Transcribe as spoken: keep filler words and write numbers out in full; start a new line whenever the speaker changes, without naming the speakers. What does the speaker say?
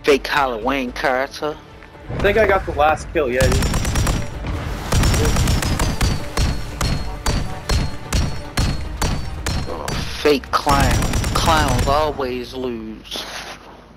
Fake Halloween character.
I think I got the last kill, yeah. Dude.
Oh, fake clown. Clowns always lose.